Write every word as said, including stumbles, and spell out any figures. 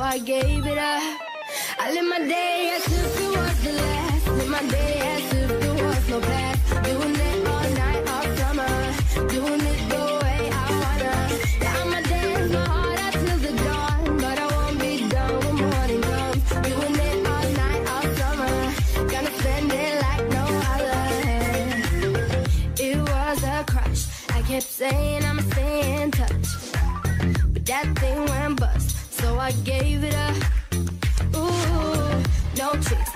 I gave it up. I live my day as if it was the last. Live my day as if there was no past. Doing it all night, all summer. Doing it the way I wanna. Yeah, I'ma dance my heart out till the dawn, but I won't be done when morning comes. Doing it all night, all summer. Gonna spend it like no other. It was a crush. I kept saying I'ma stay in touch, but that thing went bust, so I gave it up. Ooh, no tricks.